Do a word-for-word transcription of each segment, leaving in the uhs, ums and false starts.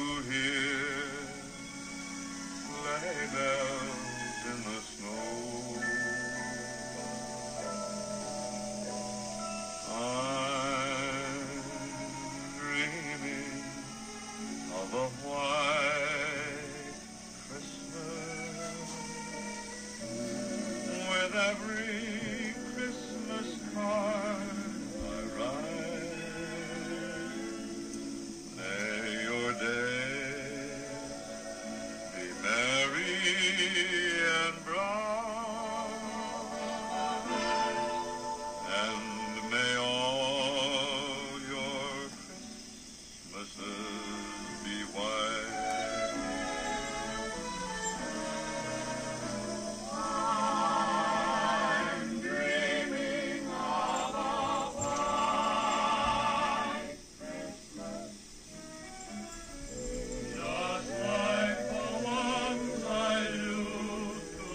hear sleigh bells in the snow. I'm dreaming of a white Christmas with every Christmas card I write. May your days be merry and bright, and may all your Christmases be white. I'm dreaming of a white Christmas, just like the ones I used to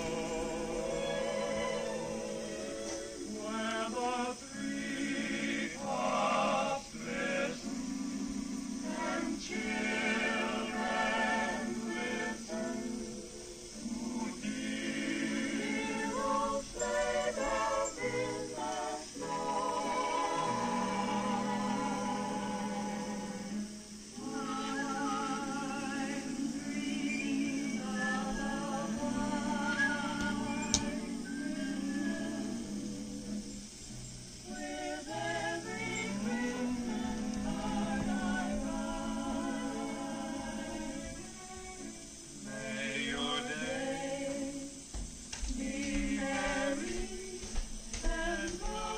know, where the treetops glisten and children listen to dear old sleigh bells in the snow. I'm dreaming of a white with every Christmas card I write. May your days be merry and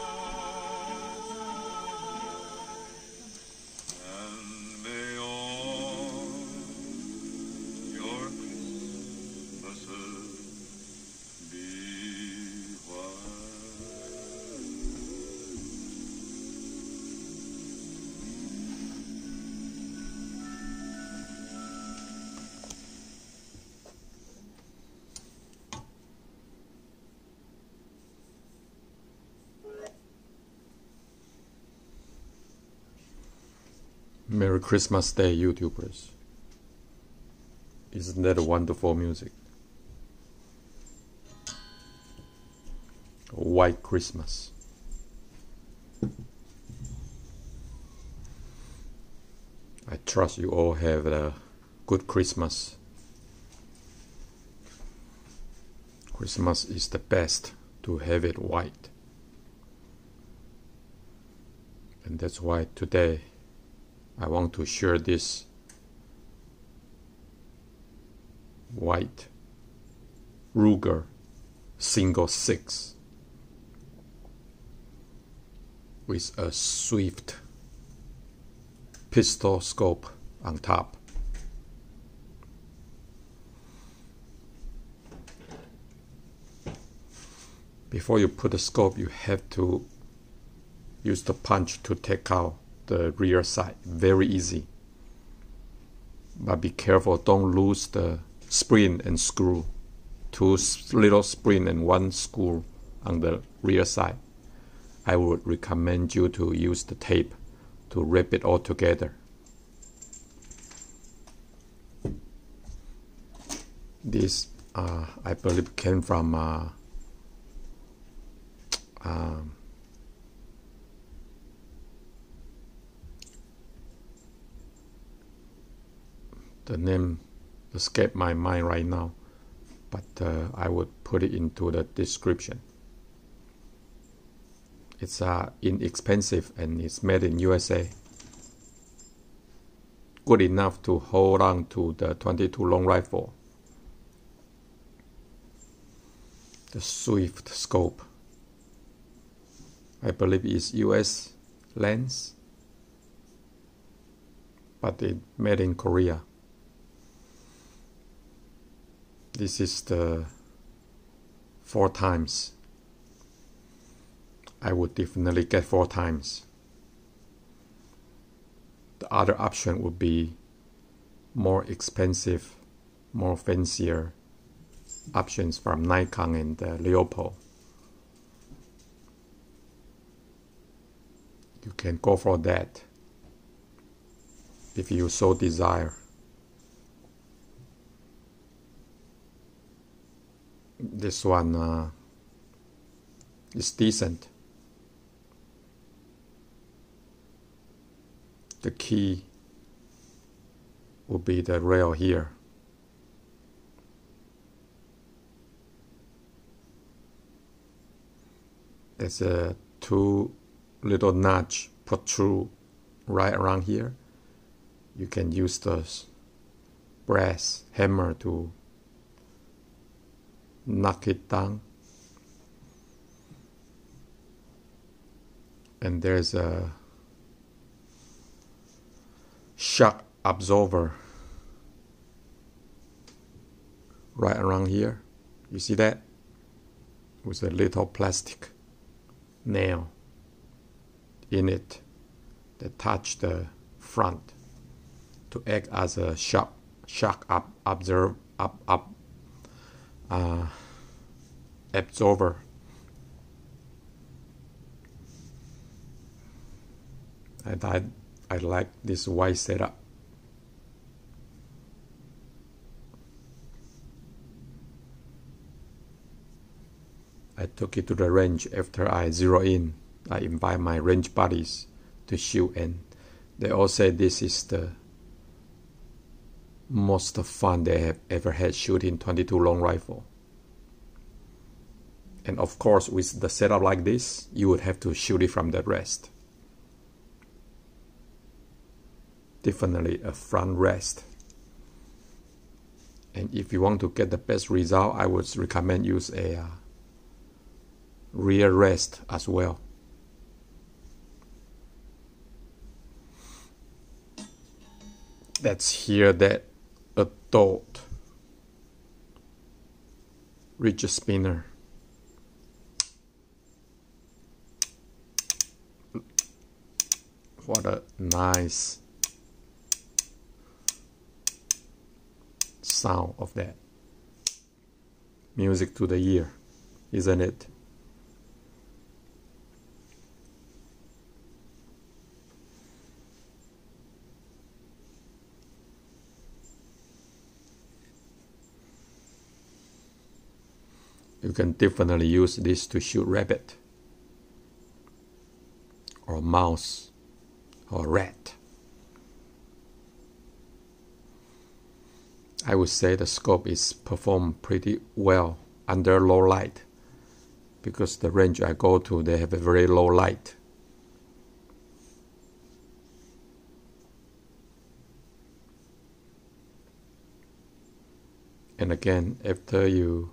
bright, and may all your Christmases be white. Merry Christmas Day, YouTubers. Isn't that a wonderful music? A white Christmas. I trust you all have a good Christmas. Christmas is the best to have it white. And that's why today I want to share this white Ruger single six with a Swift pistol scope on top. Before you put the scope, you have to use the punch to take out the rear side. Very easy. But be careful, don't lose the spring and screw. Two little spring and one screw on the rear side. I would recommend you to use the tape to wrap it all together. This, uh, I believe, came from uh, um, the name escaped my mind right now, but uh, I would put it into the description. It's uh, inexpensive and it's made in U S A. Good enough to hold on to the twenty-two long rifle. The Swift scope, I believe, is U S lens, but it made in Korea. This is the four times. I would definitely get four times. The other option would be more expensive, more fancier options from Nikon and uh, Leopold. You can go for that if you so desire. This one uh, is decent. The key will be the rail here. There's a two little notch protrude right around here. You can use the brass hammer to knock it down. And there's a shock absorber right around here. You see that? With a little plastic nail in it that touch the front to act as a shock shock up observe up up uh, absorber. And I I like this white setup. I took it to the range after I zero in. I invite my range buddies to shoot, and they all say this is the most fun they have ever had shooting twenty-two long rifle. And of course, with the setup like this, you would have to shoot it from the rest. Definitely a front rest. And if you want to get the best result, I would recommend use a uh, rear rest as well. Let's hear that adult ridge spinner. What a nice sound of that. Music to the ear, isn't it? You can definitely use this to shoot rabbit or mouse or rat. I would say the scope is performed pretty well under low light, because the range I go to, they have a very low light. And again, after you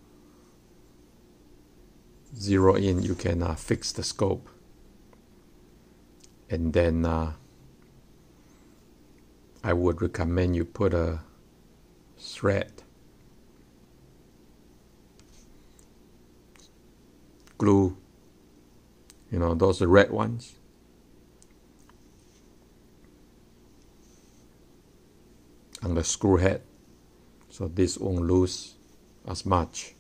zero in, you can uh, fix the scope, and then uh, I would recommend you put a thread glue, you know, those red ones, on the screw head, so this won't lose as much.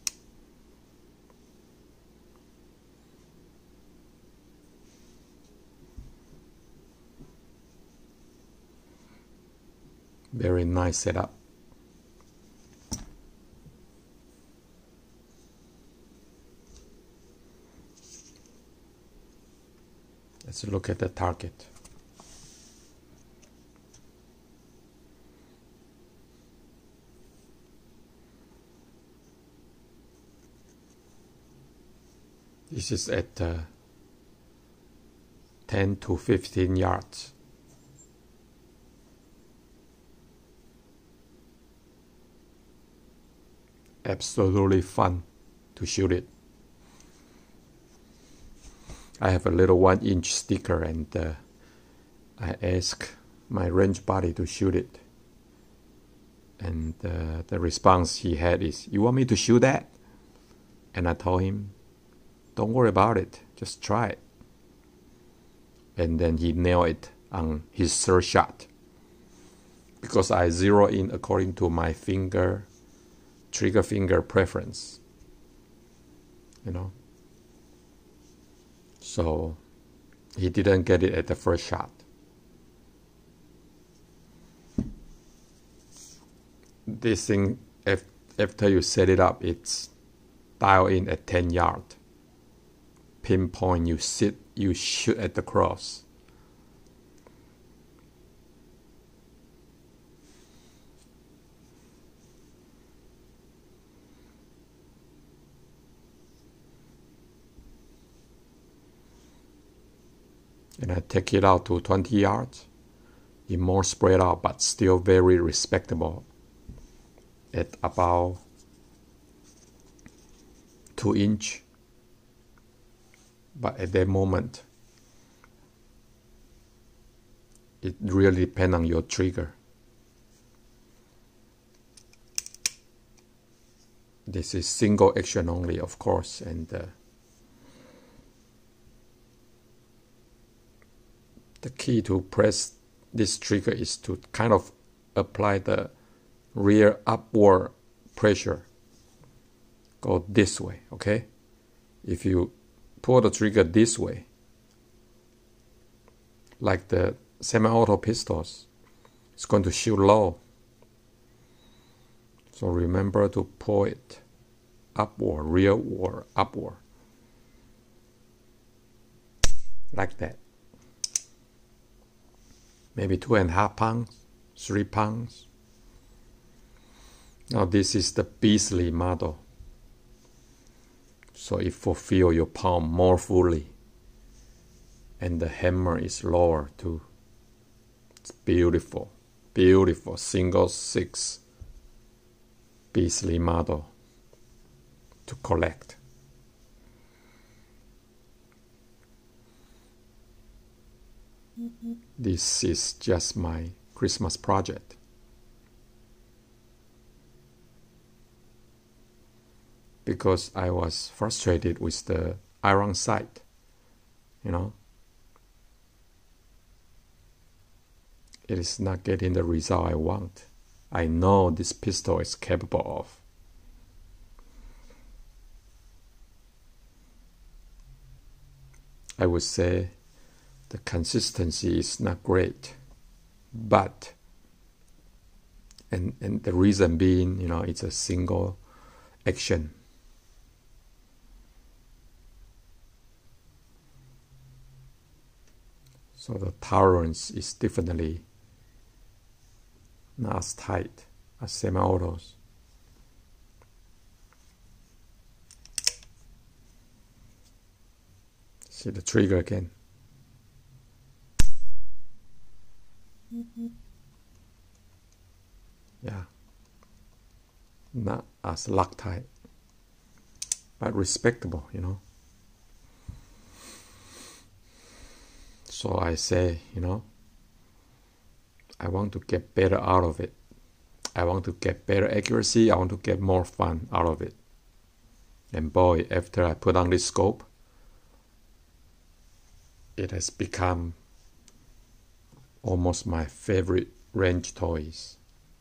Very nice setup. Let's look at the target. This is at uh, ten to fifteen yards. Absolutely fun to shoot it. I have a little one inch sticker, and uh, I ask my range buddy to shoot it, and uh, the response he had is, "You want me to shoot that?" And I told him, "Don't worry about it, just try it." And then he nailed it on his third shot, because I zero in according to my finger trigger finger preference, you know. So he didn't get it at the first shot. this thing, if, after you set it up, it's dialed in at ten yard. Pinpoint, you sit, you shoot at the cross. And I take it out to twenty yards. It's more spread out, but still very respectable at about two inch. But at that moment, it really depends on your trigger. This is single action only, of course, and uh, the key to press this trigger is to kind of apply the rear upward pressure. Go this way, okay? If you pull the trigger this way, like the semi-auto pistols, it's going to shoot low. So remember to pull it upward, rearward, upward. Like that. Maybe two and a half pounds, three pounds. Now this is the Beasley model. So it fulfills your palm more fully. And the hammer is lower too. It's beautiful, beautiful single six Beasley model to collect. This is just my Christmas project. Because I was frustrated with the iron sight, you know. It is not getting the result I want. I know this pistol is capable of. I would say the consistency is not great, but, and, and the reason being, you know, it's a single action. So the tolerance is definitely not as tight as semi-autos. See the trigger again. Yeah, not as Loctite, but respectable, you know. So I say, you know, I want to get better out of it. I want to get better accuracy. I want to get more fun out of it. And boy, after I put on this scope, it has become almost my favorite range toys.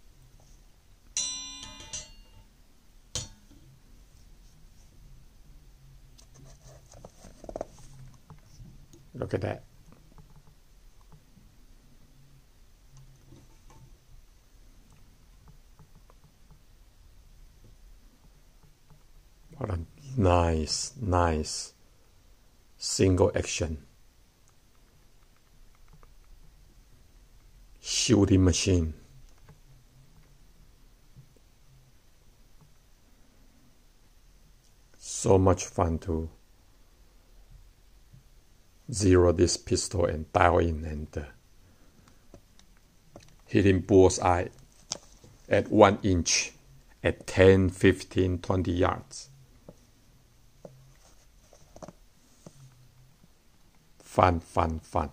Look at that. What a nice, nice single action shooting machine. So much fun to zero this pistol and dial in and uh, hitting bullseye at one inch at ten, fifteen, twenty yards. Fun, fun, fun.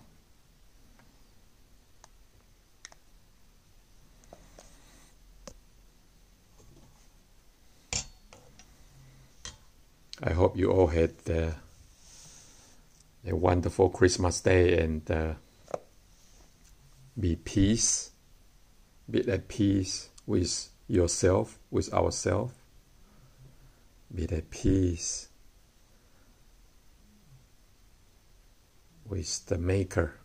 I hope you all had uh, a wonderful Christmas day and uh, be peace, be at peace with yourself, with ourselves. Be at peace with the Maker.